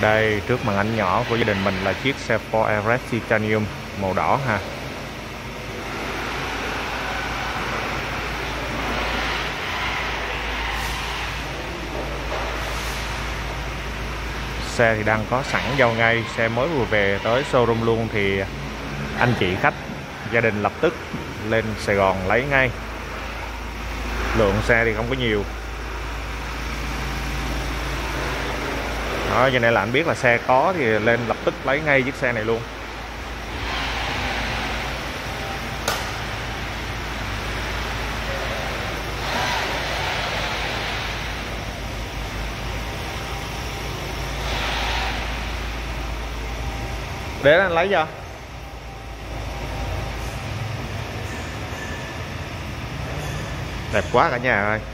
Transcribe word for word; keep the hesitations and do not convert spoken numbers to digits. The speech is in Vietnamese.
Đây, trước màn ảnh nhỏ của gia đình mình là chiếc xe Ford Everest Titanium màu đỏ ha. Xe thì đang có sẵn giao ngay, xe mới vừa về tới showroom luôn thì anh chị khách gia đình lập tức lên Sài Gòn lấy ngay. Lượng xe thì không có nhiều. Đó, cho nên là anh biết là xe có thì lên lập tức lấy ngay chiếc xe này luôn. Để anh lấy cho. Đẹp quá cả nhà ơi.